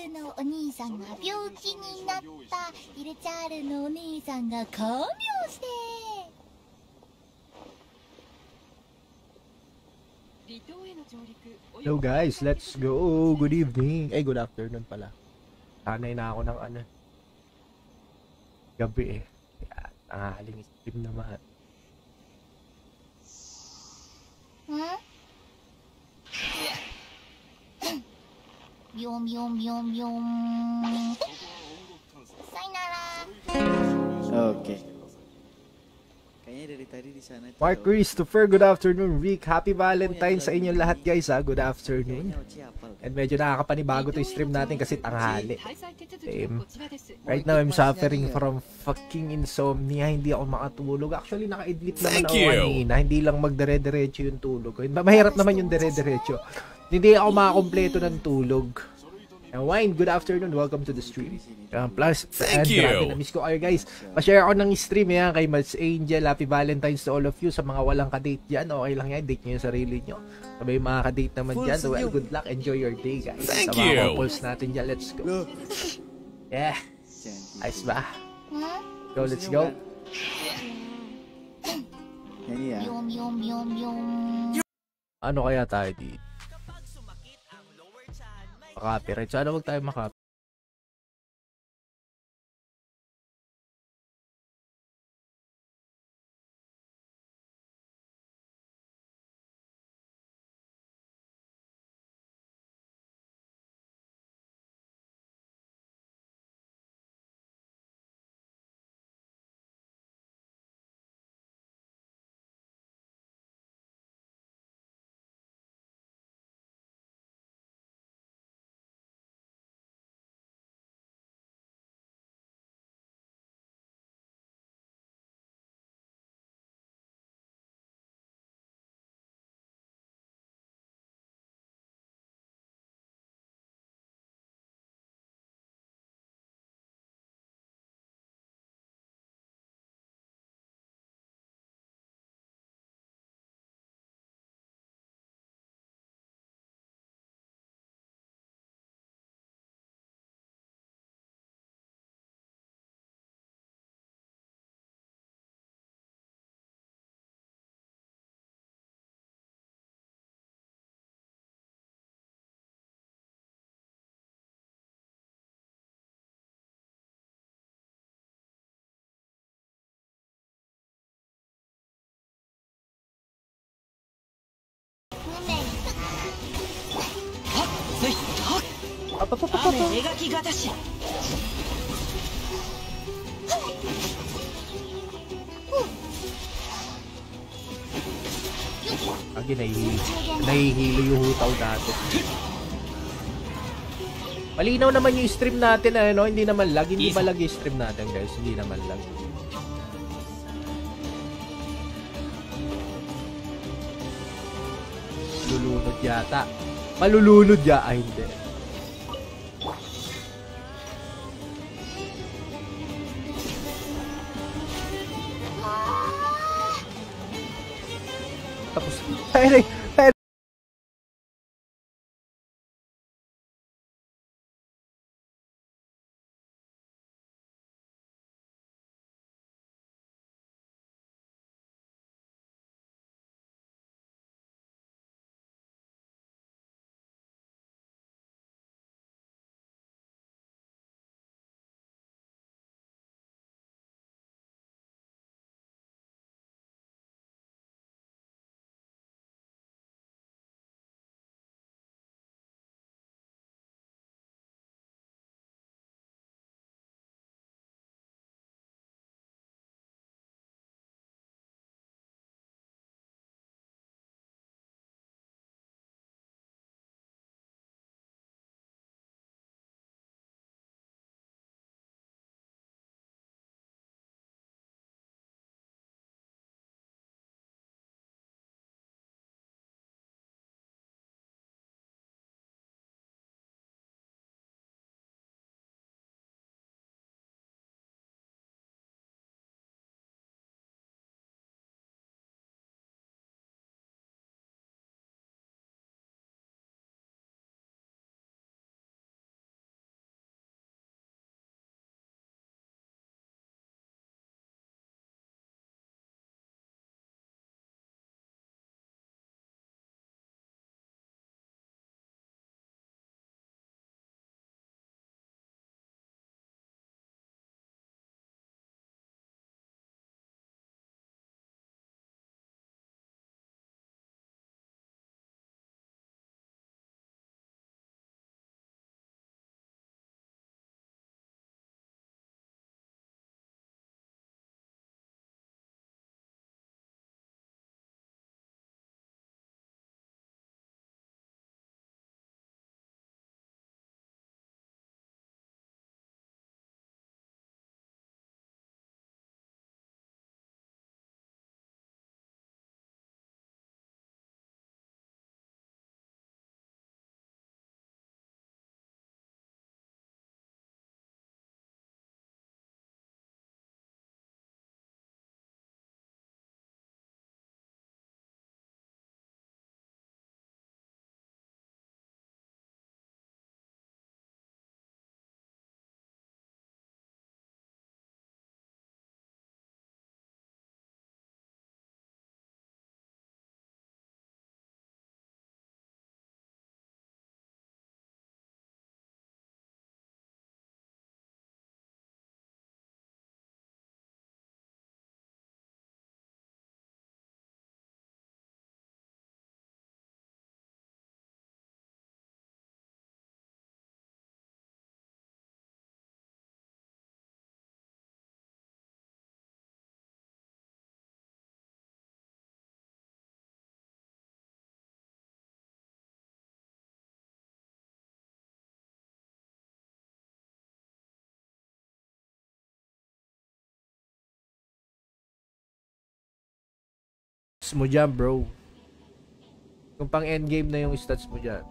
のお兄さんが病気になった。イルチャールのお兄さんが看病して。 Hello guys, let's go. Good evening. Good afternoon pala. Sanay na ako ng gabi Yan, nangahaling stream naman. Yum yum yum yum. Sayonara. Okay. Kayaknya dari tadi di sana. Mark Christopher, good afternoon. Rick, happy Valentine's sa inyo lahat guys ha. Good afternoon. And medyo nakakapanibago to yung stream natin kasi tanghali. Right now I'm suffering from fucking insomnia. Hindi ako makatulog. Actually naka-idlip naman ako kanina. Hindi lang magdire-diretso yung tulog ko. Mahirap naman yung dire-diretso. Hindi ako makakompleto ng tulog. And Wine, good afternoon. Welcome to the stream. Plus, thank you. Grabe, na-miss ko kayo guys. Pa-share ako ng stream yan kay Mads Angel. Happy Valentine's to all of you. Sa mga walang kadate dyan, okay lang yan. Date nyo yung sarili nyo. Sabay mga kadate naman dyan. So well, good luck. Enjoy your day guys. Thank sa mga you. couples natin dyan, let's go. Yeah. Ayos ba? Go, let's go. Yum yum yum yum. Ano kaya tayo dito? Copyright. Sana wag tayo makapit. Lagi nahihilo yung hutaw natin. Malinaw naman yung stream natin, ano? Hindi naman lag. Hindi ba lag yung stream natin, guys? Hindi naman lag. Malulunod yata. Malulunod ya. Ay, hindi. Tapos, stats mo dyan, bro. Kung pang endgame na yung stats mo dyan.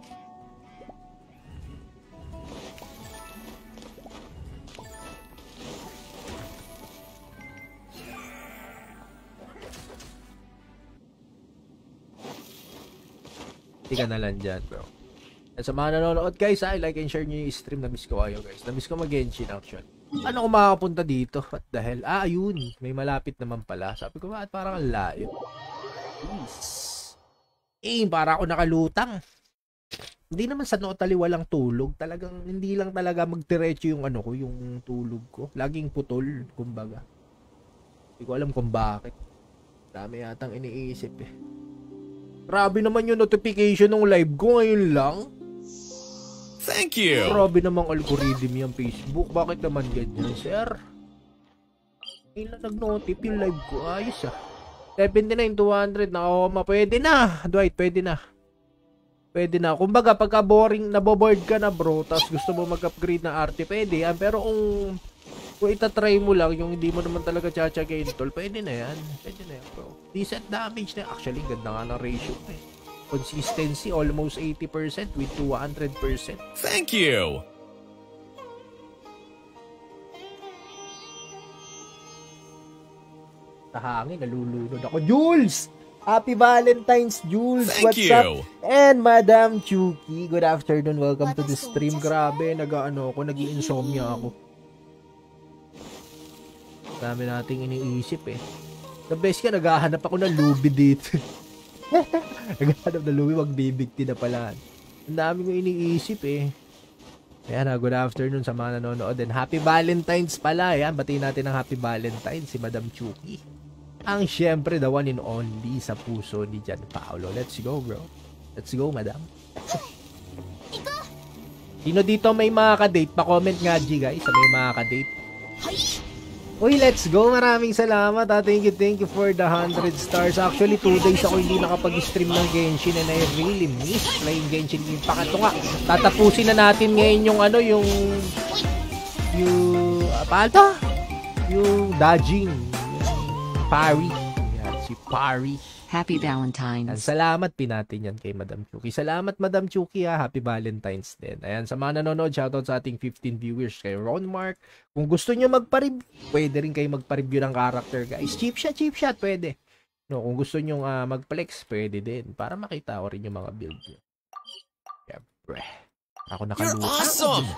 Hindi ka na lang dyan, bro. At sa mga nanonood, guys, like and share nyo yung stream. Na-miss ko kayo, guys. Na-miss ko mag-Genshin action. Ano kung makakapunta dito? What the hell? Ayun. May malapit naman pala. Sabi ko, bakit parang ang layo? Please. Para ako nakalutang. Hindi naman sa totally walang tulog. Talagang, hindi lang talaga magdiretso yung ano ko, yung tulog ko. Laging putol, kumbaga. Hindi ko alam kung bakit. Dami yatang iniisip eh. Grabe naman yung notification ng live ko ngayon lang. Thank you. Grabe namang algorithm yung Facebook. Bakit naman ganyan, sir? Ngayon lang nag-notif yung live ko. Ayos ah. 79, 200. Nakakama. Pwede na. Dwight, pwede na. Pwede na. Kumbaga, pagka boring, naboboard ka na bro, tapos gusto mo mag-upgrade na arte, pwede yan. Pero kung itatry mo lang, yung hindi mo naman talaga tsatsagain tol, pwede na yan. Pwede na yan bro. Decent damage na. Actually, ganda nga ng ratio eh. Consistency, almost 80% with 200%. Thank you. Sa hangin, nalulunod ako. Jules! Happy Valentine's, Jules! Thank What's you. up? And Madam Chuki, good afternoon. Welcome to the stream. Grabe, nag-insomnia ako. Dami nating iniisip eh. The best ka, naghahanap ako ng lubi dito. Naghahanap na lubi, magbibigti na pala. Ang dami ko iniisip eh. Ayan, good afternoon sa mga nanonood. And happy Valentine's pala. Ayan, batiin natin ng happy Valentine's si Madam Chuki. Ang syempre, the one and only sa puso ni Jan Paolo. Let's go, bro. Let's go, madam. Sino dito may makaka-date? Pa-comment nga, G, guys, sa may makaka-date. Uy, let's go. Maraming salamat. Thank you for the 100 stars. Actually, 2 days ako hindi nakapag-stream ng Genshin and I really miss playing Genshin Impact. Ito nga, tatapusin na natin ngayon yung ano, yung paano? Yung dodging. Pari. Yan, si Pari. Happy Valentine's. Yan, salamat pinatin yan kay Madam Chuki. Salamat Madam Chuki ha. Happy Valentine's din. Ayan, sa mga nanonood, shoutout sa ating 15 viewers kay Ron Mark. Kung gusto nyo magpa-review, pwede rin kayo magpa-review ng character guys. Cheap shot, pwede. No, kung gusto nyo mag-flex, pwede din. Para makita ko rin yung mga build nyo. Siyempre. Ako nakalutang. Awesome!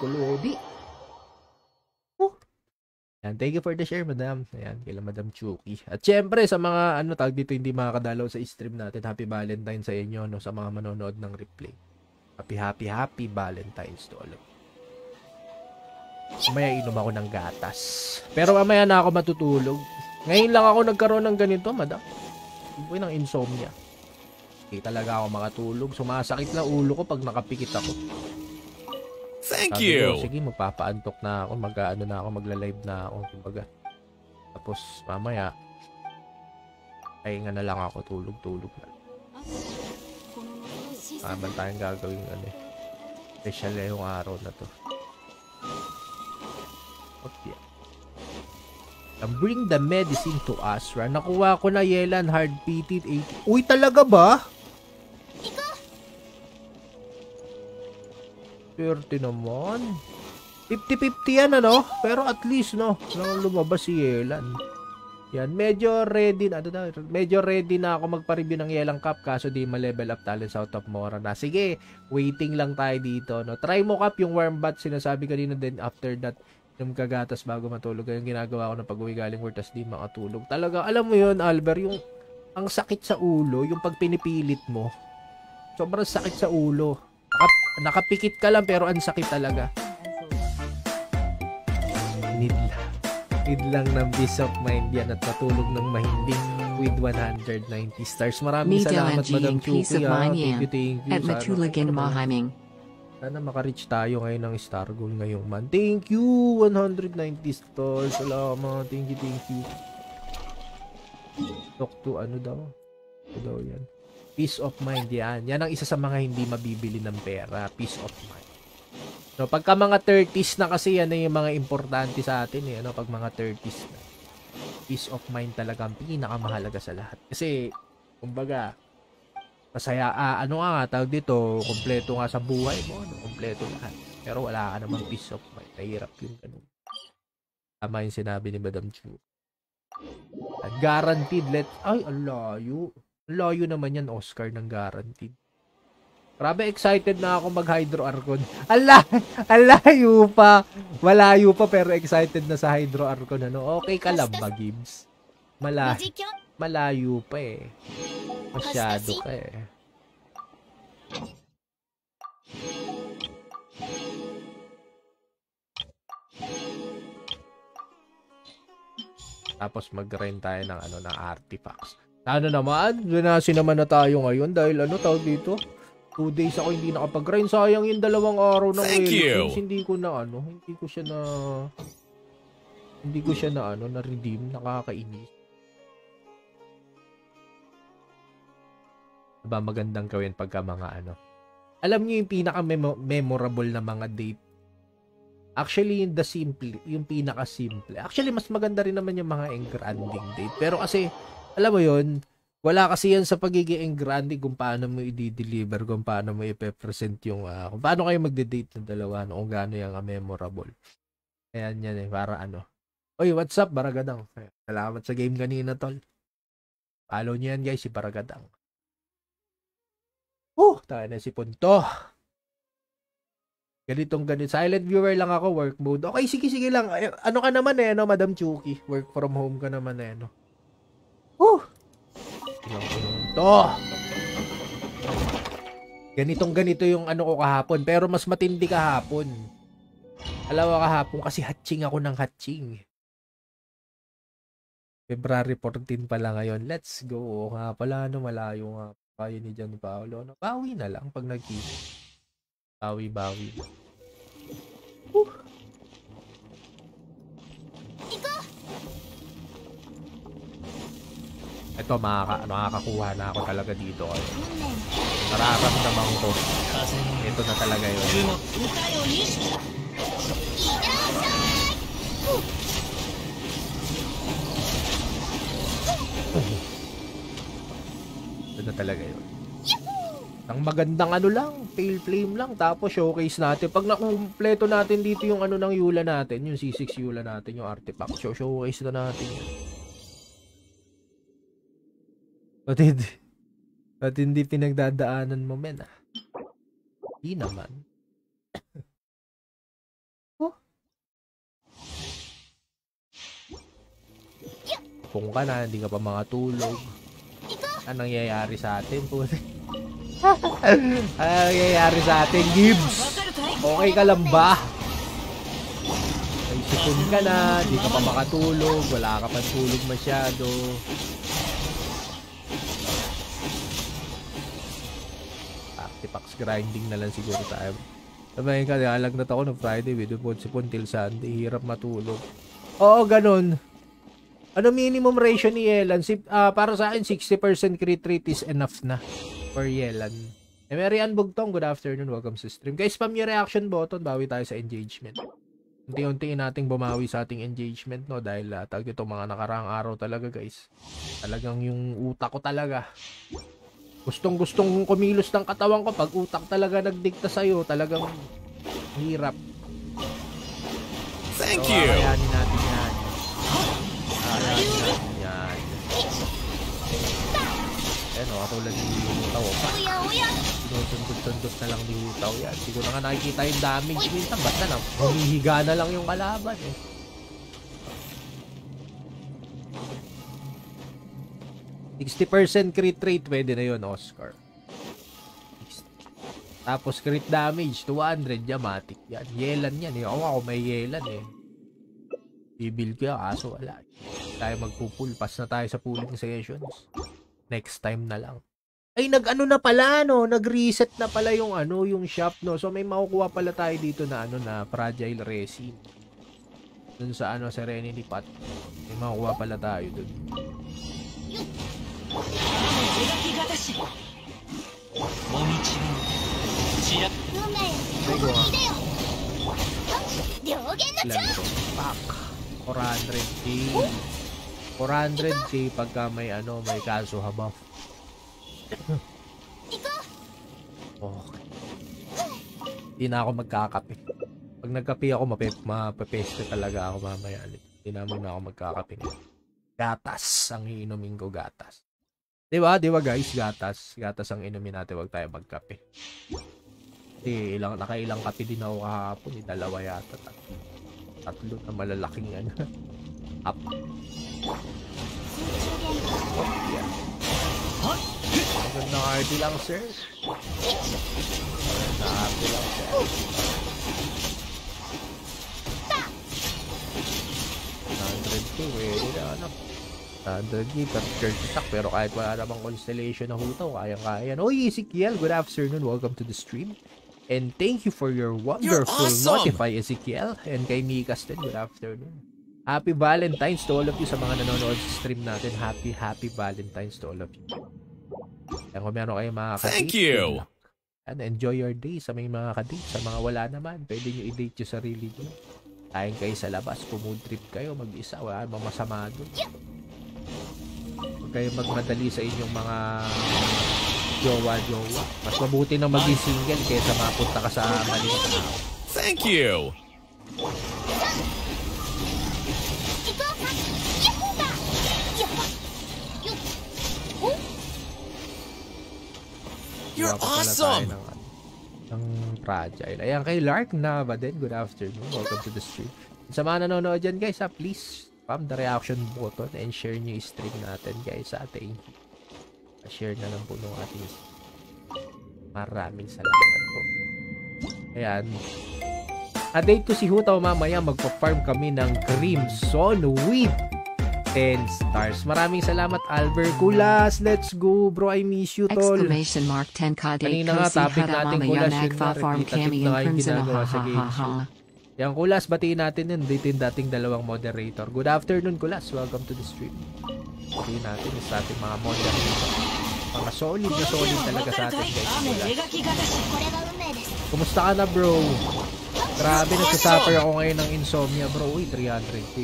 Yan, thank you for the share, madam. Ayan, kila Madam Chuki. At syempre, sa mga tawag dito hindi makakadalaw sa stream natin, happy Valentine's sa inyo, no, sa mga manonood ng replay. Happy Valentine's to all of you. Mamaya inom ako ng gatas. Pero mamaya na ako matutulog. Ngayon lang ako nagkaroon ng ganito, madam. Hindi ng insomnia. Hindi talaga ako makatulog. Sumasakit na ulo ko pag nakapikit ako. Thank Sabi you. ko, sige, magpapaantok na ako, magla-live na ako, kumbaga. Tapos mamaya ay nga na lang ako, tulog na. Naman tayong gagawin special na yung araw na to. Okay. And bring the medicine to Asra. Nakuha ko na Yelan hard PT 80. Uy, talaga ba? 30 naman. 50-50 yan pero at least nang lumabas si Yelan. Yan, medyo ready na ako magpa-review ng Yelang Cup kaso di ma-level up talents out of Mora na. Sige, waiting lang tayo dito, no. Try mo Cup yung warm bath, sinasabi kanina din after that yung kagatas bago matulog. Yung ginagawa ko na pag-uwi galing work tas di makatulog. Talaga, alam mo yun, Albert, yung ang sakit sa ulo, yung pag pinipilit mo. Sobrang sakit sa ulo. Nakapikit ka lang pero ang sakit talaga. Need lang ng peace of mind yan at matulog ng mahimbing with 190 stars. Maraming salamat Madam Chuki. Thank you. At Matulagan Mahaming. Sana maka-reach tayo ngayon ng star goal ngayong man. Thank you. 190 stars. Salamat. Thank you. Talk to daw yan. Peace of mind yan. Yan ang isa sa mga hindi mabibili ng pera. Peace of mind. No, pagka mga 30s na kasi yan yung mga importante sa atin pag mga 30s na. Peace of mind talaga ang pinakamahalaga sa lahat. Kasi Kumbaga, masaya, ano nga, tawag dito, kompleto nga sa buhay mo, no? Kompleto lahat. Pero wala ka namang peace of mind. Nahirap yung ganun. Tama yung sinabi ni Madam Chu. Guaranteed, ay, ang layo. Ang layo naman yan, Oscar, ng guaranteed. Grabe, excited na ako mag-Hydro Archon. Ang layo pa. Malayo pa, pero excited na sa Hydro Archon. Ano? Okay ka lang ba, Gibbs? Malayo pa eh. Masyado ka eh. Tapos mag-grind tayo ng ano, ng artifacts. Ano naman? Lunasin naman na tayo ngayon dahil ano tawag dito? 2 days ako hindi nakapag-grind. Sayang yung 2 araw ng Wellkins. Hindi ko siya na na-redeem. Nakakainis. Diba magandang gawin pagka mga ano? Alam niyo yung pinaka-memorable na mga date. Actually, yung pinaka-simple. Actually, mas maganda rin naman yung mga engranding date. Pero kasi, alam mo yun, wala kasi yan sa pagiging engranding kung paano mo i-deliver, kung paano mo i-present yung, kung paano kayo magde-date ng dalawa, no, kung gaano yung memorable. Ayan yan eh, para ano. Oy, what's up, Baragadang? Salamat sa game kanina, tol. Follow niyo yan, guys, si Baragadang. Tayo na si Punto. Ganito. Silent viewer lang ako, work mode. Okay, sige lang. Ano ka naman eh, no, Madam Chuki? Work from home ka naman eh, no? Ganito yung ano ko kahapon. Pero mas matindi kahapon. Alam mo kahapon kasi hatching ako ng hatching. February 14 pala ngayon. Let's go. Nga pala, no, malayo nga. Kayo ni John Paolo. No? Bawi na lang pag nag-keep. Bawi. Ito, makakakuha na ako talaga dito. Nararamdaman ko. Ito na talaga yun. Ito na talaga yun. Ang magandang ano lang, pale flame lang, tapos showcase natin. Pag nakumpleto natin dito yung ano ng Yula natin, yung C6 Yula natin, yung artifact, showcase na natin yun. Ba't hindi pinagdadaanan mo, men, ah? Hindi naman. Kung ka na, hindi ka pa makatulog. Anong nangyayari sa atin, puti? Anong nangyayari sa atin, Gibbs? Okay ka lang ba? May sipon ka na, di ka pa makatulog, wala ka pa tulog masyado. Artifacts grinding na lang siguro tayo. Sabahin ka, alagnat ako ng Friday, video po sipon till Sunday, hirap matulog. Oo, ganun. Ano minimum ratio ni Yelan? Para sa akin, 60% crit rate is enough na for Yelan. Marian Bugtong, good afternoon. Welcome sa stream. Guys, spam yung reaction button. Bawi tayo sa engagement. Unti-untiin nating bumawi sa ating engagement, no? Dahil tawag ito mga nakaraang araw talaga, guys. Talagang yung utak ko talaga. Gustong-gustong kumilos ng katawan ko. Pag utak talaga nagdikta sa'yo, talagang hirap. Thank so, you! Ayanin natin yan. Yan. Ano, katulad ni Hutaw. Sinusundot-sundot na lang ni Hutaw yan. Siguro nga nakikita yung damage minsan. Basta na, humihiga na lang yung kalaban eh. %60% crit rate, pwede na yun, Oscar. Tapos crit damage, 200, Yamatic yan. Yelan yan eh. Ako may Yelan eh. Bibil ko yan, kaso wala. Tayo magpupull. Pass na tayo sa pulling sessions. Next time na lang. Ay, nag-ano na pala, no? Nag-reset na pala yung ano, yung shop, no? So, may makukuha pala tayo dito na ano, na fragile resin. Dun sa ano, Serenity Pot. May makukuha pala tayo dun. Ilan ito? Pak! 400k. 400k pagka may ano, may kaso buff. Okay. Hindi na ako magkakape. Pag nagkape ako, mapapeste talaga ako mamaya. Hindi na muna ako magkakape. Gatas ang iinumin ko, gatas. Diba guys, gatas. Gatas ang inumin natin, wag tayo magkape. Kasi nakailang kape din ako kahapon. Dalawa yata. Tatlo na malalaking ano. Up. Oh, yeah. Magandang RD lang, sir. Magandang RD lang, sir. 100k, pwede na ano. 100k per church attack, pero kahit wala namang constellation na hutaw, kayang-kaya. Oy, Ezekiel, good afternoon. Welcome to the stream. And thank you for your wonderful notify, Ezekiel. And kay Mikas din, good afternoon. Happy Valentine's to all of you sa mga nanonood sa stream natin. Happy Valentine's to all of you. Kaya kung meron kayo mga kadate, thank you. And enjoy your day sa may mga kadate. Sa mga wala naman, pwede nyo i-date yung sarili nyo. Kain kayo sa labas, pumood trip kayo, mag-isa, wala namang masama doon. Huwag kayo magmadali sa inyong mga jowa-jowa. Mas mabuti na maging single kaysa mapunta ka sa maling tao. Thank you. You're awesome. Ng fragile. Ayan, kay Lark na ba din? Good afternoon. Welcome to the stream. Sa mga nanonood dyan, guys, please spam the reaction button and share nyo yung stream natin, guys. Thank you. Share na lang po nung ating maraming salamat po. Ayan. A-date ko si Hutaw mamaya. Magpa-farm kami ng Crimson with 10 stars. Maraming salamat, Albert Kulas. Let's go, bro. I miss you, tol. Exclamation mark 10 ka date kanina nga, topic natin, Kulas. Yun na, repetitive na nga yung ginagawa sa game show. Yan, Kulas, batiin natin yun. Dating dalawang moderator. Good afternoon, Kulas. Welcome to the stream. Batiin natin sa ating mga moderator. Mga solid talaga sa atin, guys. Kulas. Kumusta ka na, bro? Grabe, nagsasuffer ako ngayon ng insomnia, bro. Uy, 300k.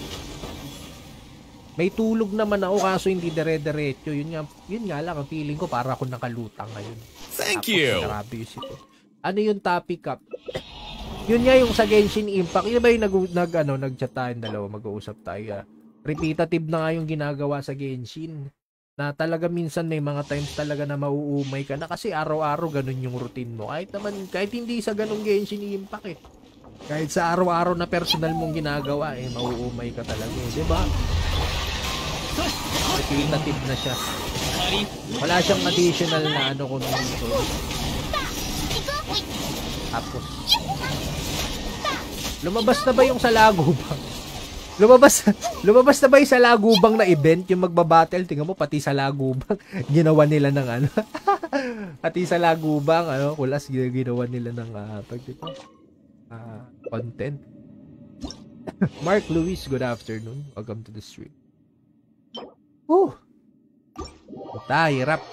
May tulog naman ako kaso hindi dire-diretso. Yun nga lang ang feeling ko para ako nakalutang ngayon. Thank you. Grabe yung sito. Ano yung topic up? Yun nga yung sa Genshin Impact. Yun ba yung nag-chat tayo dalawa, mag-uusap tayo. Repetitive na nga yung ginagawa sa Genshin. Na talaga minsan may mga times talaga na mauumay ka na kasi araw-araw ganun yung routine mo. Kahit hindi sa ganung Genshin Impact eh. Kahit sa araw-araw na personal mong ginagawa eh, mauumay ka talaga eh. Diba? Repetitive na siya. Wala siyang additional na ano kung dito. Tapos lumabas na ba yung sa lagubang? Lumabas na ba yung sa lagubang na event? Yung magbabattle, tingnan mo pati sa lagubang ginawa nila ng ano. Pati sa lagubang ano, Kulas ginawa nila ng content. Mark Luis, good afternoon. Welcome to the stream. Hirap.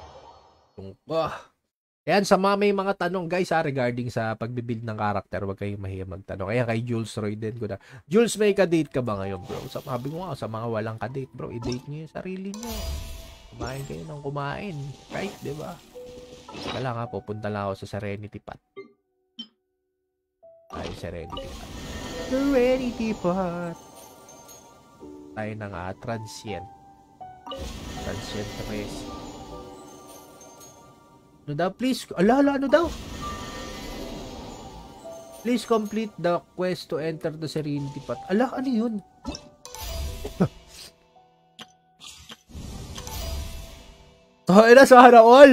Ayan, sa mga may mga tanong guys regarding sa pagbibuild ng karakter, huwag kayong mahiya magtanong. Kaya kay Jules Roy din ko na. Jules, may ka-date ka ba ngayon, bro? Sabi ko nga, sa mga walang ka-date, bro, i-date nyo yung sarili nyo. Kumain kayo ng kumain. Right, diba? Kala nga, pupunta lang ako sa Serenity Pot. Ay, Serenity Pot. Serenity Pot. Tayo na nga, Transient Race. Ano daw? Please, ano daw? Please complete the quest to enter the Serenity Pot. Ano yun? Sana all.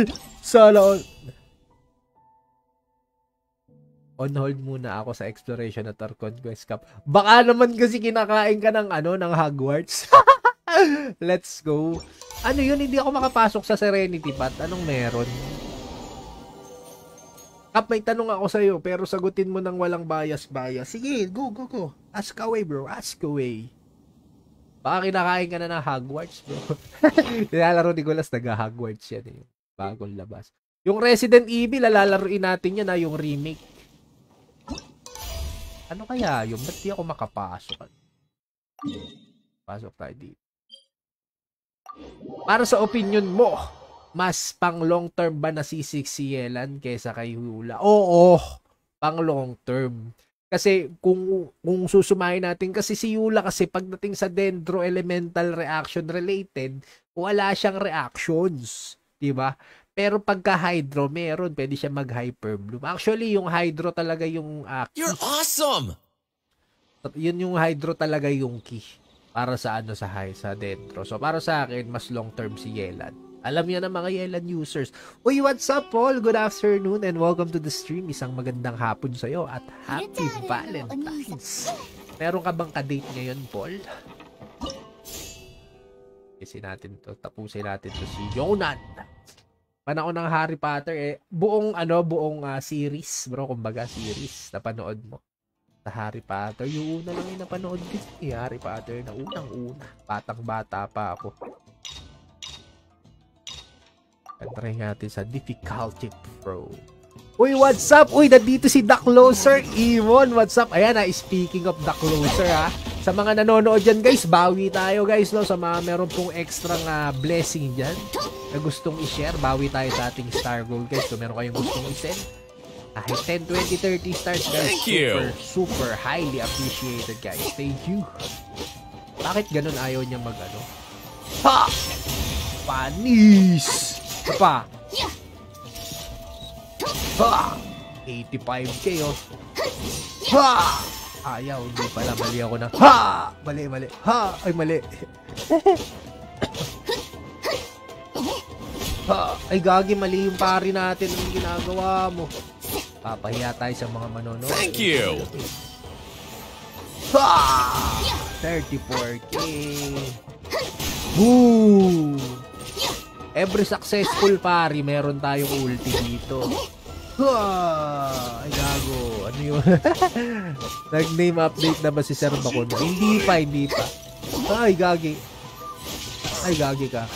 On hold muna ako sa Exploration at Conquest Cup. Baka naman kasi kinakain ka ng ng Hogwarts. Let's go. Ano yun? Hindi ako makapasok sa Serenity Pot. Anong meron? Kap, may tanong ako sa'yo, pero sagutin mo ng walang bias. Sige, go. Ask away, bro. Ask away. Baka kinakain ka na ng Hogwarts, bro. Nilalaro ni Gulas, nag-Hogwarts yan eh. Bagong labas. Yung Resident Evil, lalaroin natin yan yung remake. Ano kaya yun? Ba't di ako makapasok? Pasok tayo dito. Para sa opinion mo, mas pang long term ba nasisik si Yelan kaysa kay Hyula? Oo, pang long term. Kasi kung susumahin natin, kasi si Hyula kasi pagdating sa Dendro Elemental Reaction related, wala siyang reactions, 'di ba? Pero pagka Hydro, meron, pwede siya mag-Hyper Bloom. Actually, yung Hydro talaga yung You're awesome! yun yung Hydro talaga yung key para sa sa Dendro. So para sa akin, mas long term si Yelan. Alam niya na mga Yelan users. Uy, what's up, Paul? Good afternoon and welcome to the stream. Isang magandang hapon sa'yo at happy Valentine's. Meron ka bang ka-date ngayon, Paul? Tapusin natin to si Jonan. Panahon ng Harry Potter buong series, bro, kumbaga series na panood mo. Sa Harry Potter, yung una lang yung napanood ko, Harry Potter na unang-una. Batang-bata pa ako. Try natin sa difficulty pro. Uy, what's up? Uy, nandito si The Closer, Imon. What's up? Ayan speaking of The Closer sa mga nanonood dyan guys, bawi tayo guys, no? Sa mga meron pong extra blessing dyan na gustong i-share, bawi tayo sa ating Star Gold guys. So meron kayong gustong i-send, kahit 10, 20, 30 stars guys. Thank you. Super highly appreciated guys. Thank you. Bakit ganun ayaw niya Ha! Panis! Pa. Ha! 85k Ha! Ayaw, hindi pala, mali ako na. Ha! Mali. Ha! Ay, mali. Ha! Ay, gagi, mali yung pari natin. Anong ginagawa mo? Papahiya tayo sa mga manonood. Thank you! Ha! 34k. Boom! Every successful pari, meron tayong ulti dito. Ay, gago. Ano yun? Nag-name update na ba si Sir Bacono? Hindi pa. Ay, gagi. Ay, gagi ka.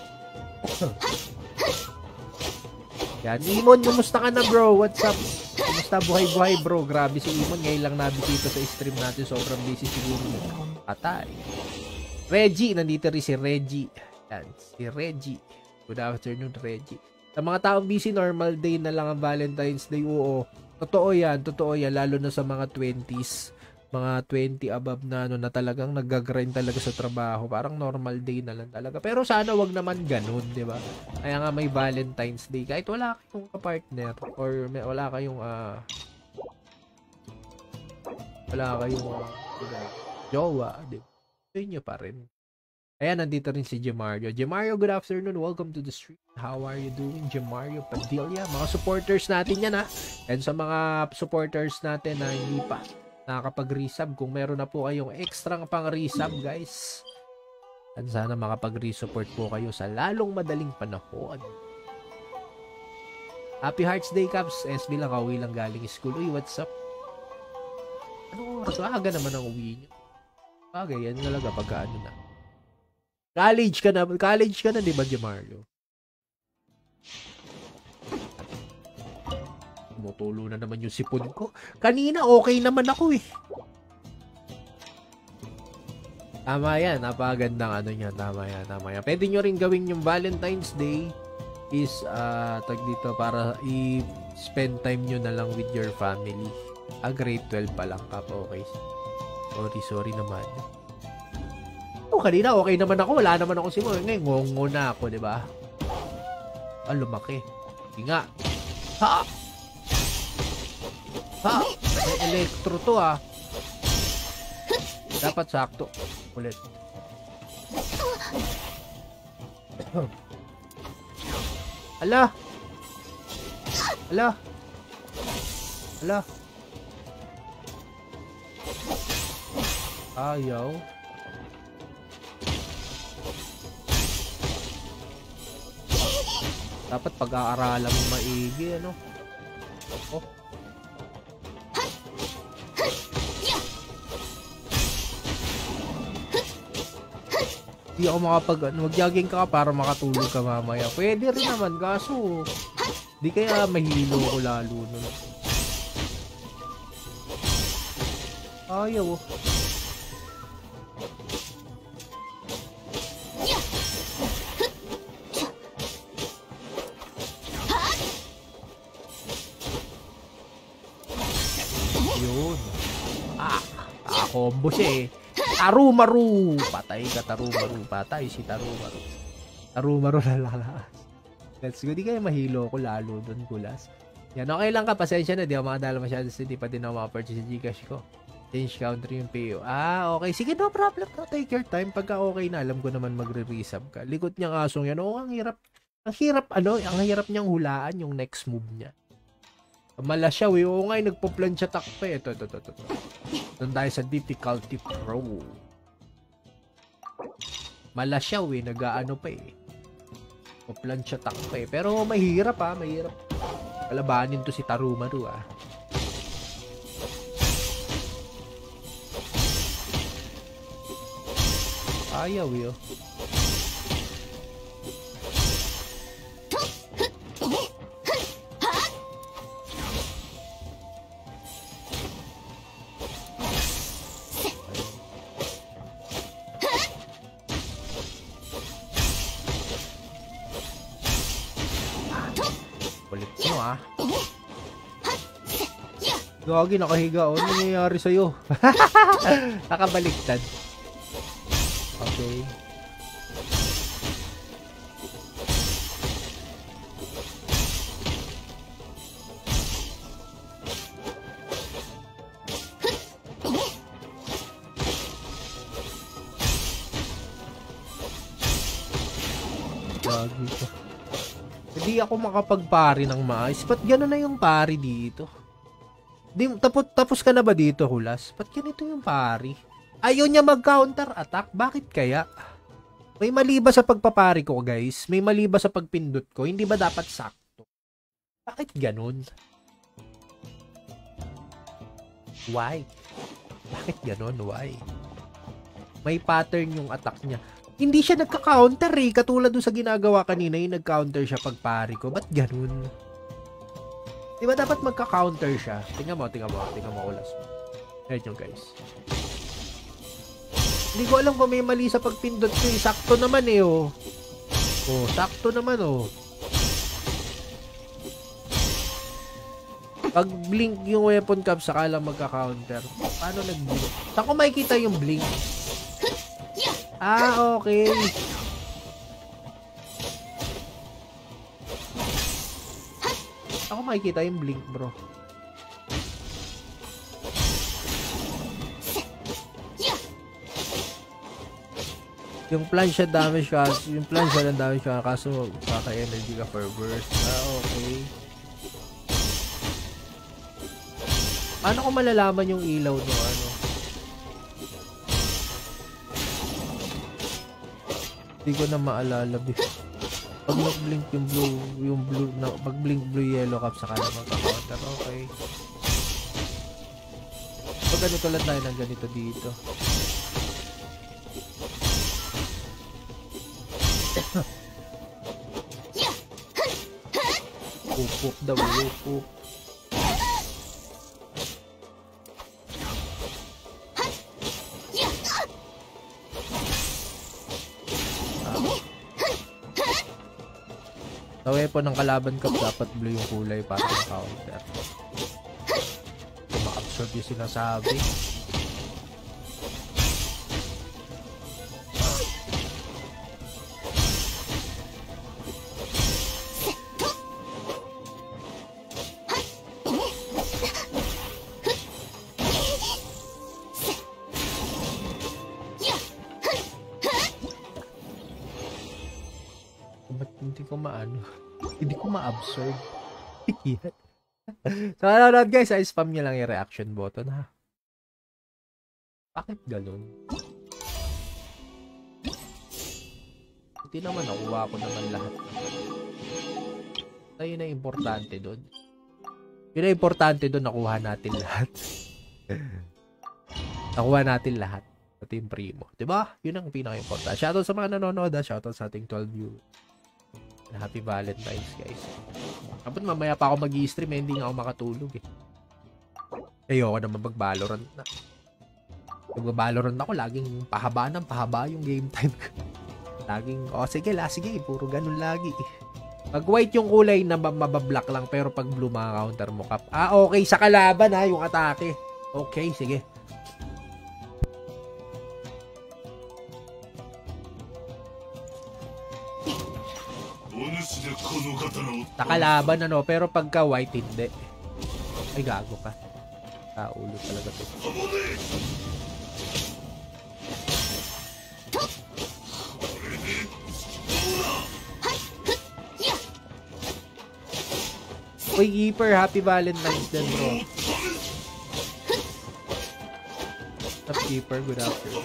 Yan. Imon, kumusta ka na, bro? What's up? Kumusta buhay-buhay, bro? Grabe si Imon. Ngayon lang nabisita sa stream natin. Sobrang busy siguro. Patay. Reggie. Nandito rin si Reggie. Yan. Si Reggie. Good afternoon, Reggie. Sa mga taong busy, normal day na lang ang Valentine's Day. Oo. Totoo yan. Lalo na sa mga 20s. Mga 20 above na na talagang nag-grind talaga sa trabaho. Parang normal day na lang talaga. Pero sana wag naman ganun, di ba? Kaya nga may Valentine's Day. Kahit wala kayong partner or wala kayong jowa, di ba? Yun nyo pa rin. Ayan, nandito rin si Gemario. Gemario, good afternoon. Welcome to the stream. How are you doing, Gemario Padilla? Mga supporters natin yan, And sa mga supporters natin na hindi pa nakakapag-resub, kung meron na po kayong extra pang-resub, guys, at sana makapag-resupport po kayo sa lalong madaling panahon. Happy Hearts Day, Caps. SB lang, kauwi lang galing school. Uy, what's up? Ano oras? Aga naman ang uwi nyo. Bagay, yan talaga pagka na. College ka na, di ba, Gemario? Tumutulo na naman yung sipon ko. Kanina, okay naman ako Tama yan, napagandang niya. Tama yan. Pwede nyo rin gawin yung Valentine's Day is, tag dito, para i-spend time nyo na lang with your family. Grade 12 pa lang, Kap. Okay. Sorry naman. Kanina okay naman ako, wala naman ako simula. Ngayon, ngongo na ako, di ba? Lumaki. Hindi nga. Ha! May elektro to, Dapat sakto. Ulit. Ala! Ayaw. Dapat pag-aaralan mo maigi, Oh. Hindi ako mag-jogging ka para makatulog ka mamaya. Pwede rin naman, kaso di kaya mahilo ko lalo nun. Ayaw. Naka-combo siya eh. Tarumaru! Patay ka, Tarumaru. Patay si Tarumaru. Tarumaru lalakas. Let's go. Di kayo mahilo ko lalo doon, Kulas. Yan, okay lang ka. Pasensya na. Di ako makadala masyado. Hindi pa din ako makapurchase sa Gcash ko. Change counter yung PO. Okay. Sige, no problem. No, take your time. Pagka okay na, alam ko naman magre-resub ka. Likot niyang asong yan. Ang hirap. Ang hirap niyang hulaan yung next move niya. Malasyaw eh. Oo nga, nagpo-plancha attack pa eh. Ito. Doon tayo sa difficulty pro. Malasyaw eh. Nag-aano pa eh. Po-plancha attack pa eh. Pero mahirap ah. Mahirap. Kalabanin to si Tarumaru ah. Ayaw eh oh. Gagi, nakahiga. Ano nangyayari sa'yo? Nakabaliktad. Okay. Gagi ka. Hindi ako makapagpari ng maayos. Ba't gano'n na yung pari dito? Tapos ka na ba dito, Hulas? Ba't ganito yung pari? Ayaw niya mag-counter attack? Bakit kaya? May mali ba sa pagpapari ko, guys? May mali ba sa pagpindot ko? Hindi ba dapat sakto? Bakit ganun? Why? Bakit ganun? Why? May pattern yung attack niya. Hindi siya nagka-counter eh. Katulad doon sa ginagawa kanina, yung nag-counter siya pagpari ko. Ba't ganun? Di ba dapat magka-counter siya? Tingnan mo, Hulas mo. Ayan yung guys. Hindi ko alam kung may mali sa pagpindot ko eh. Sakto naman eh oh. Oh, sakto naman oh. Pag blink yung weapon cap, saka lang magka-counter. Paano nag-blink? Saan ko makikita yung blink? Okay. Ako makikita yung blink, bro. Yung plancha damage ka, yung plancha ng damage ka, kaso kaka-energy ka per burst. Okay. Paano ko malalaman yung ilaw no ano? Hindi ko na maalala. Pag nag-blink yung blue, pag blink blue yellow cap saka na magka-counter. Okay. Pag ganito lang tayo ng ganito dito. Pupuk daw, pupuk. Sa weapon ng kalaban ka, dapat blue yung kulay para ma-counter. Kung ma-absorb yung sinasabi. Hindi ko ma-absorb. So, ano guys, spam nyo lang yung reaction button, ha? Bakit ganun? Hindi naman, nakuha ko naman lahat. So, yun na importante doon. Yun na importante doon, nakuha natin lahat. Nakuha natin lahat. Sa Team Primo. Diba? Yun ang pinaka-importante. Shoutout sa mga nanonood, ha? Shoutout sa ating 12 viewers. Happy Valentine's, guys. Kapag mamaya pa ako mag-i-stream, hindi nga ako makatulog eh. Ayoko naman mag-Valorant na. Pag mag-Valorant ako, laging pahaba yung game time. Laging, sige, puro ganun lagi. Pag white yung kulay, mabablock lang, pero pag blue, mga counter mo cap. Okay, sa kalaban ha, yung atake. Okay, sige. Nakalaban ano, pero pagka white hindi. Ay gago ka. Ulo talaga to. Uy, Keeper, happy Valentine's din, bro. What's up, Keeper? Good afternoon.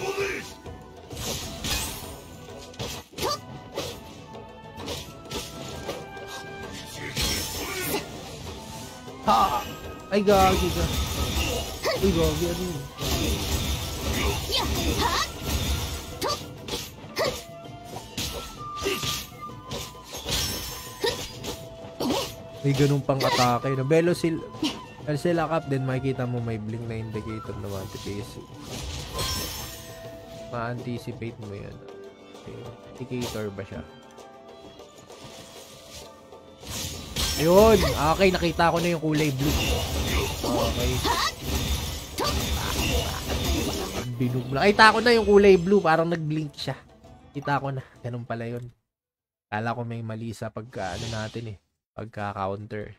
Ha! Ay, gagi ka. Uy, gagi, ano yun? May ganun pang atake. No? Belo sila cap din, makikita mo may blink na indicator na anti-basic. Ma-anticipate mo yan. Okay. Indicator ba siya? Ayun! Okay, nakita ko na yung kulay blue. Okay. Binug na. Nakita ko na yung kulay blue. Parang nag-blink siya. Kita ko na. Ganun pala yun. Kala ko may mali sa pagka ano natin eh. Pagka-counter.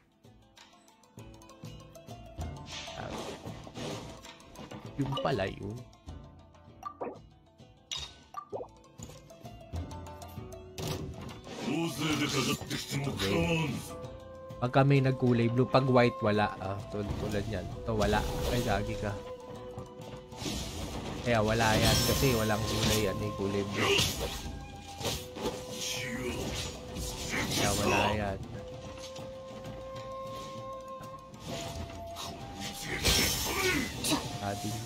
Yung pala yun. Okay. Pagka may nagkulay blue, pag white wala. Tulad yan. Ito wala. Ay, gagi ka. Kaya wala yan kasi walang kulay yan. May kulay blue. Kaya wala yan. Ating.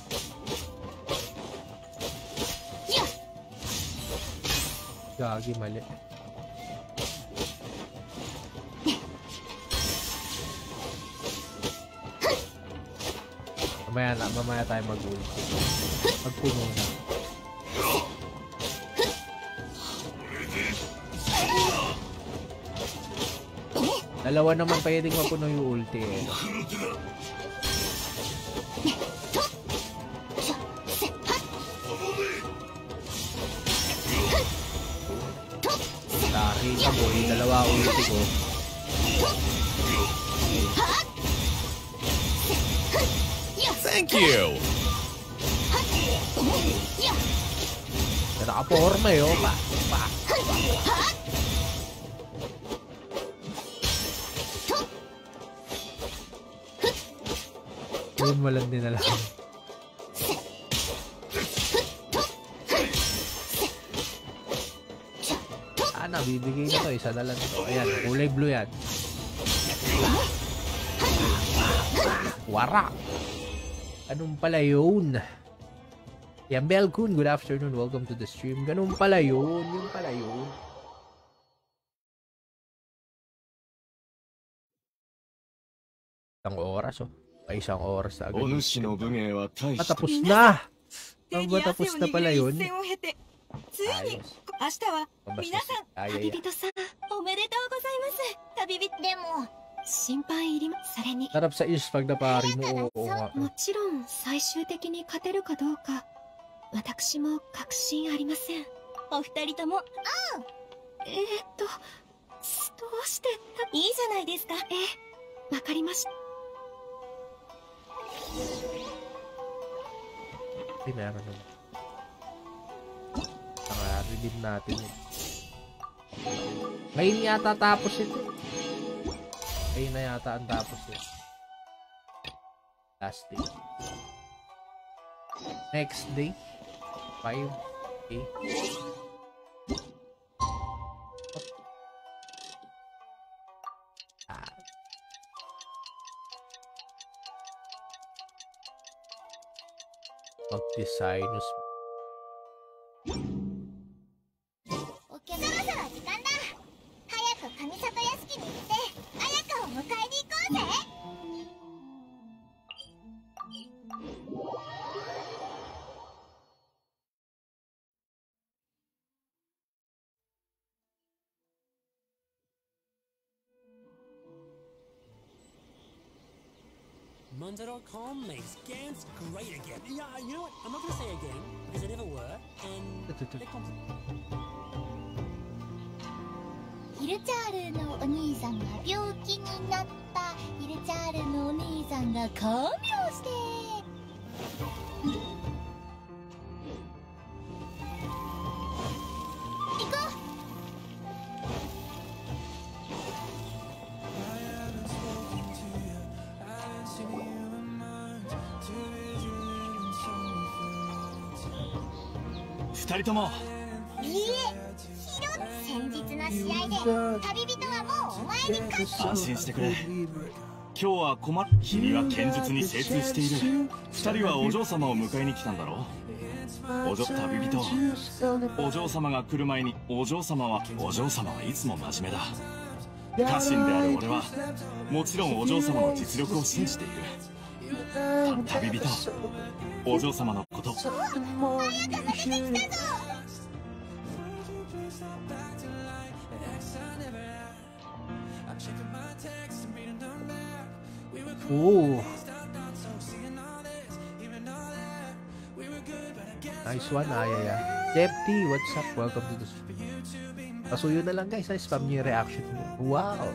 Gagi, mali. Mamaya tayo mag-ulti. Magpuno na. Dalawa naman pwedeng mapuno yung ulti eh. Dari ka boy, dalawa ulti ko. Thank you. Nakaporma eh, oh. Pa. Yun malandi na lang. Bibigay na to. Isa na lang ito. Ayan, kulay blue yan. Wara. Anong pala yun? Yan, Belkun, good afternoon. Welcome to the stream. Ganun pala yun. Yun pala yun. Isang oras, oh. Ay, isang oras agad. Matapos na! Matapos na pala yun. Ayos. 明日は皆さん旅人さんおめでとうございます旅人でも心配いりまそれに Sarap sa is pag napari mo. Oo nga. もちろん最終的に勝てるかどうか私も確信ありませんお二人ともどうしていいじゃないですかわかりました Meron naman. Redeem natin yun. Ngayon yata tapos ito. Ngayon na yata ang tapos ito. Last day. Next day. 5. Okay. Mag-design. 'Mandar.com makes games great again. Yeah, you know what? I'm not going to say again because they never were. And they're ヒルチャールのお兄さんが病気になった。ヒルチャールのお兄さんが看病して。行こう。 二人とも。 いいえ、ヒロ、先日の試合で旅人はもうお前に勝った。 安心してくれ。今日は君は剣術に精通している。二人はお嬢様を迎えに来たんだろう。旅人、お嬢様が来る前にお嬢様はいつも真面目だ。家臣である俺はもちろんお嬢様の実力を信じている。旅人、お嬢様のこと。 早く出てきたぞ。 Oh. Nice one, Ayaya. Deputy, what's up? Welcome to the stream. So yun na lang guys, spam niyo yung reaction niyo. Wow!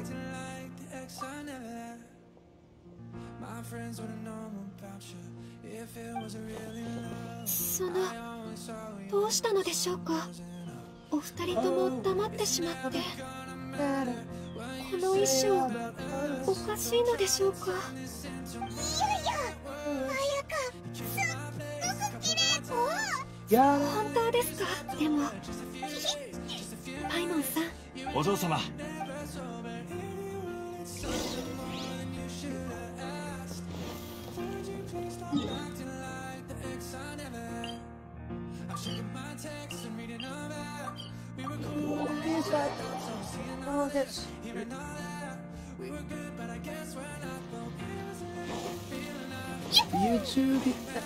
どうしたのでしょうか。お二人とも黙ってしまって。この衣装おかしいのでしょうか。いやいや、綾香すっごく綺麗。本当ですか。でもパイモンさん、 お嬢様。 YouTube.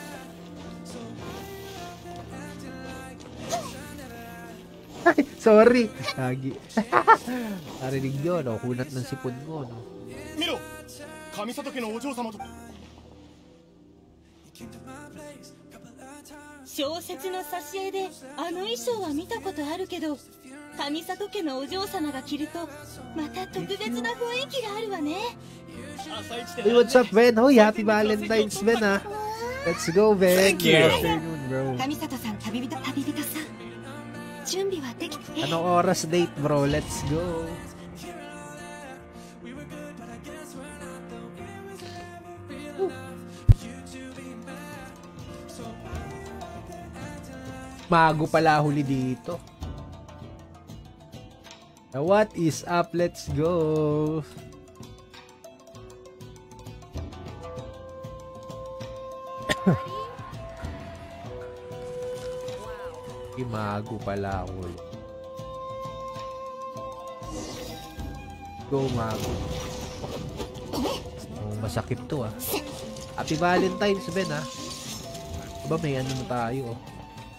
Sorry. Lagi. Narinig nyo, no? Kunat ng sipon mo, no? Miro! Kamisatoke no ojo sama to. 小説の挿絵であの衣装は見たことあるけど、上里家のお嬢様が着るとまた特別な雰囲気があるわね。 Hey, what's up, Ben? Hoy, happy Valentine's, Ben, ah. Let's go, Ben. Thank you. Good afternoon, bro. 上里さん、旅人さん、準備はできて。 Anong oras date, bro? Let's go. Mago pala huli dito. Now, what is up? Let's go. Mago pala huli. Go, Mago. Oh, masakit to, ah. Happy Valentine's, Ben, ah. Diba may ano na tayo, oh.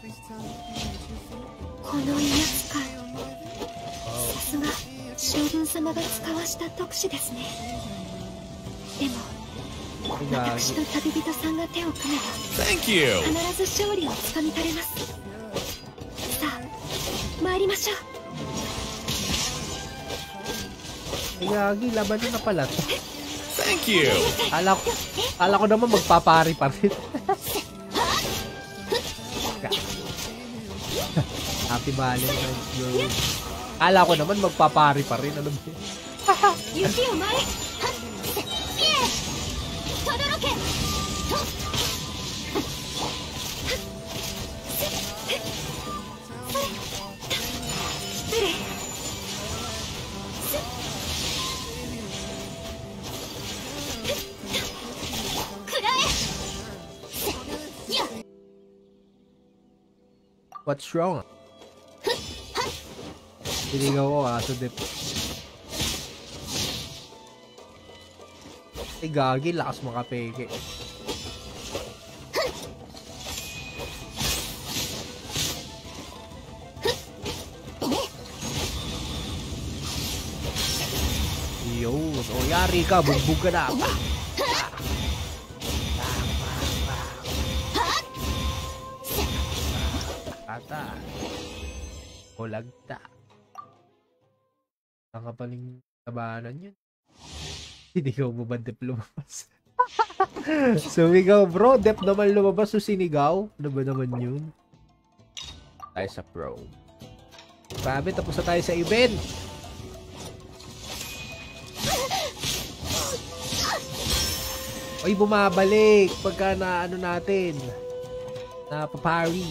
この稲使い、さすが将軍様が使わした特使ですね。でも私と旅人さんが手を組めば必ず勝利をつかみ取れます。さあ参りましょう。 Yagi, laban na pala to. Thank you. Ala ko naman magpapari pa rin. Happy Valentine's, bro. Ala ko naman magpapari pa rin. Ano ba yun? Yuki, omae! Pie! Todoroke! What's wrong? Sinigaw ko aso dip. Eh gagi, lakas makapeke. Yun, o yari ka, bugbog ka na. Ata. O lagta. Nakapaling tabanan yun. Sinigaw mo ba Dep lumabas? Sumigaw bro, Dep naman lumabas so sinigaw. Ano ba naman yun? Tayo sa pro. Grabe, tapos na tayo sa event. Ay, bumabalik pagka na ano natin. Na papari.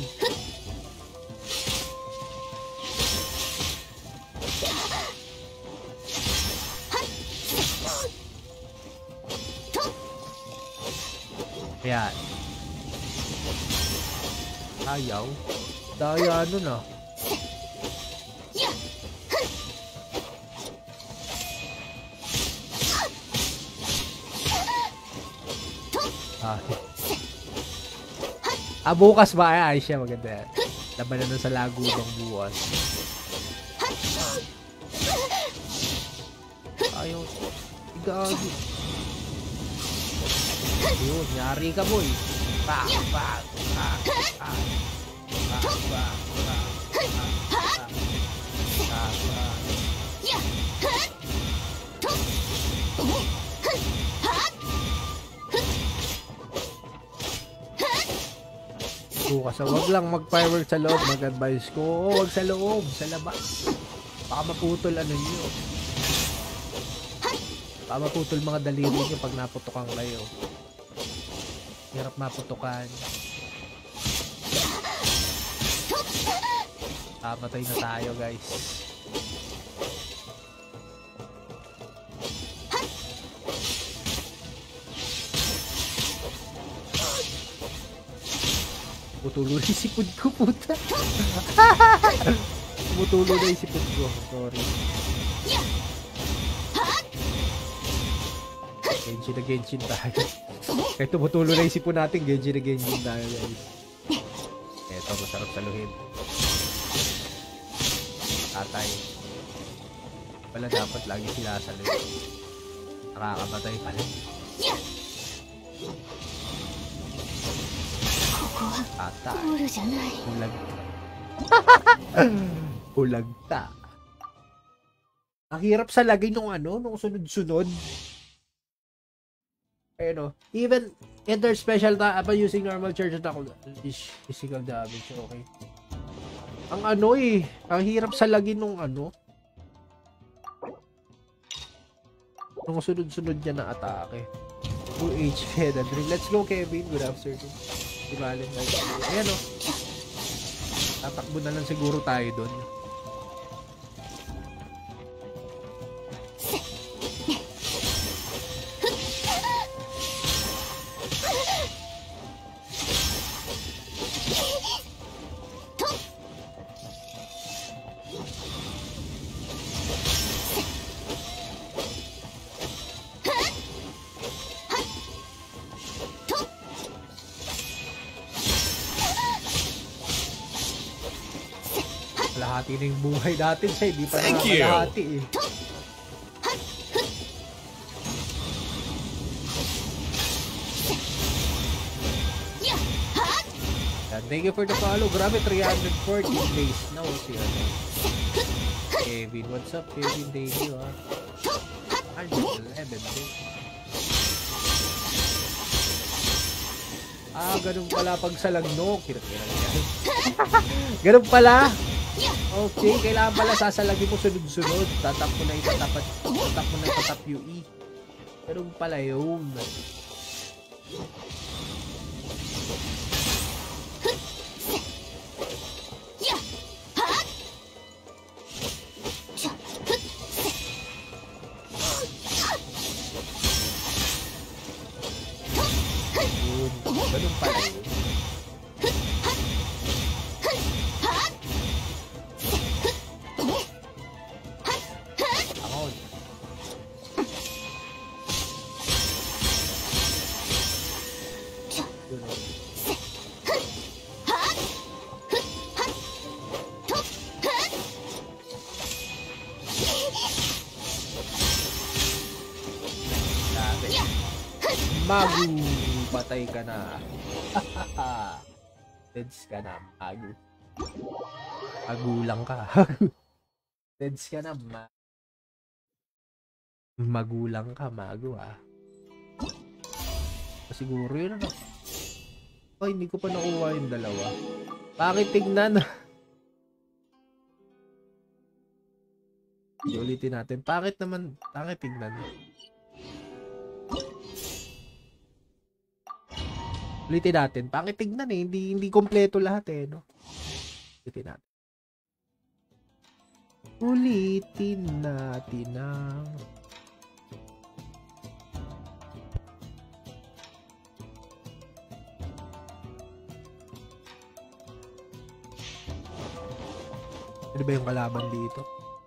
Ayan. Ayaw. Daya ano na. Bukas ba? Ay, siya maganda. Labanan na sa lagubang buwas. Ayaw. Gagi. Yun, nyari ka boy. Pa. Bukas, wag lang mag-firework sa loob, mag-advise ko. Wag sa loob, sa labas. Baka maputol ano nyo. Baka maputol mga daliri nyo pag naputukan kayo. Hirap maputukan. Patay na tayo guys. Tumutulo na yung sipod ko, puta. Tumutulo na yung sipod ko. Sorry. Genshin tayo. Kahit tumutulo na yung sipod natin, Genshin tayo, guys. Eto, masarap saluhin. Tatay. Wala dapat lagi sila saluhin. Nakakamatay pala. Atay. Hulagta. Ang hirap sa lagay nung nung sunod-sunod. Ayun o. Even enter special pa using normal charge attack physical damage. Okay. Ang ang hirap sa lagay nung nung sunod-sunod niya na atake. 2 HP head and ring. Let's go, Kevin. Good afternoon. Dibalin na ito. Ayan o. Tatakbo na lang siguro tayo doon. Lahati na yung buhay natin siya, hindi pa nakalahati eh. Thank you for the follow. Grabe, 340 days na siya. Kevin, what's up Kevin? Thank you 111 days. Ganun pala pag sa lagnok. Ganun pala. Okay, kailangan pala sasalagin mo sunod-sunod. Tatap mo na itatap UE. Ganun pala yun. Ganun pala yun. Magu, patay ka na. Deads ka na, Magu. Magulang ka. Deads ka na, Magu. Magulang ka, mago Siguro yun ano. Ay, hindi ko pa nakuha yung dalawa. Bakit tignan? Ulitin natin. Bakit naman? Bakit tignan? Ulitin natin. Bakit tignan eh? Hindi kompleto lahat eh, no? Ulitin natin. Ulitin natin ang... Ano ba yung kalaban dito?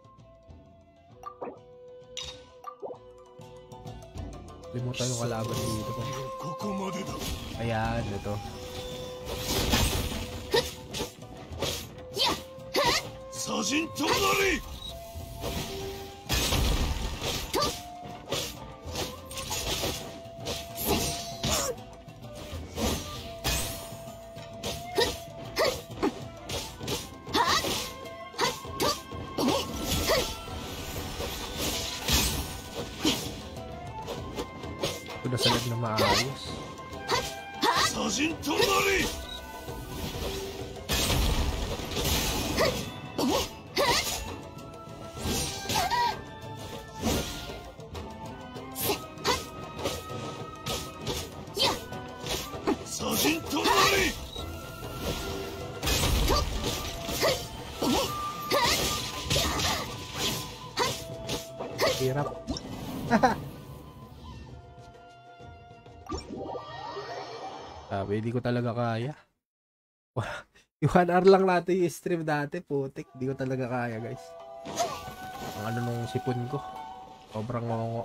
Limutan yung kalaban dito. Ayan, ito. Sajin Tonari! Nasalag na maayos. Sajin Tonari! Sajin Tonari! Hirap. Sabi, hindi ko talaga kaya. Yung 1 hour lang natin yung stream dati, putik. Hindi ko talaga kaya, guys. Ang ano nung sipon ko. Sobrang ngongo.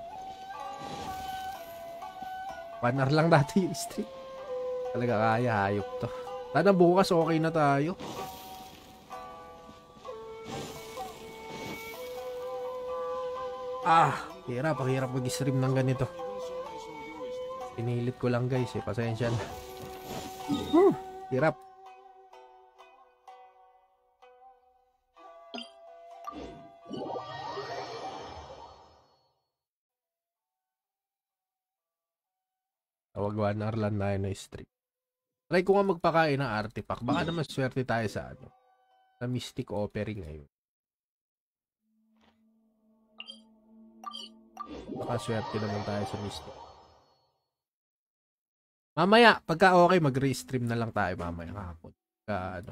1 hour lang dati yung stream. Talaga kaya, hayop to. Sana bukas okay na tayo. Hirap. Ang hirap mag-stream ng ganito. Pinilit ko lang, guys, eh. Pasensya na. Hirap. Tawag 1 hour lang tayo na stream. Try ko nga magpakain ng artifact. Baka naman swerte tayo sa ano. Sa Mystic Offering ngayon. Baka swerte naman tayo sa Mystic. Mamaya, pagka okay, mag-restream na lang tayo mamaya kahapon. Ano.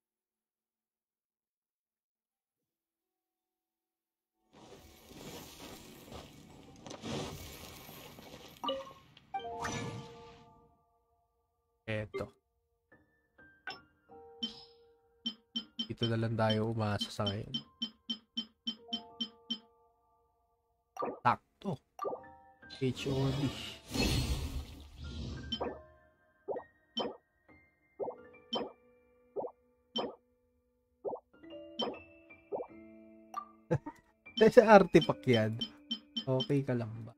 Eto. Dito na lang tayo umasa sa ngayon. Sakto. HOD. Sa artifact yan. Okay ka lang ba?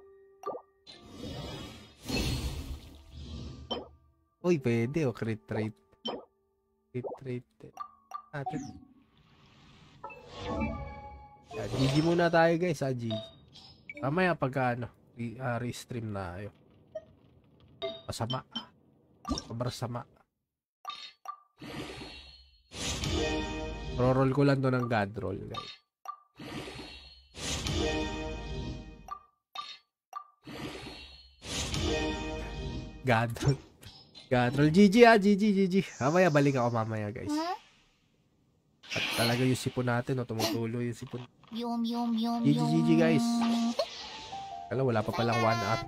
Uy, pwede o. Crit rate. Crit rate. Atin. GG muna tayo, guys. GG. Mamaya pagka ano, restream na tayo. Masama. Sobrang sama. Roll ko lang to ng god roll, guys. God roll. God roll. GG GG. Mamaya balik ako mamaya, guys. At talaga yung sipon natin, tumutulo yung sipon. GG guys. Kala wala pa palang 1 hour.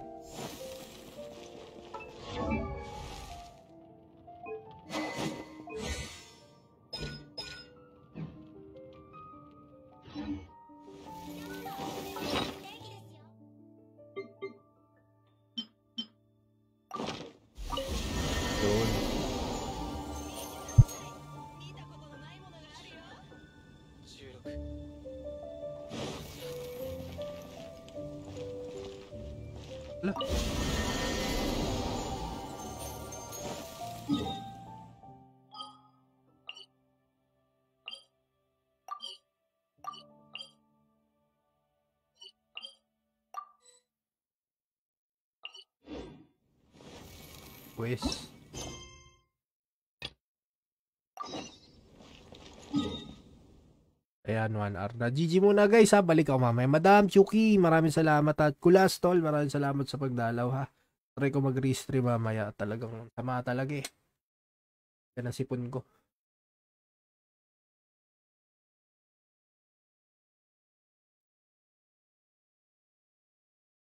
request. Ayan, 1 hour na. GG muna guys ha. Balik ako mamaya. Madam Chuki, maraming salamat. At Kulas Tol, maraming salamat sa pagdalaw ha. Try ko mag-restream mamaya. Talagang sama talaga eh. Yan ang sipon ko.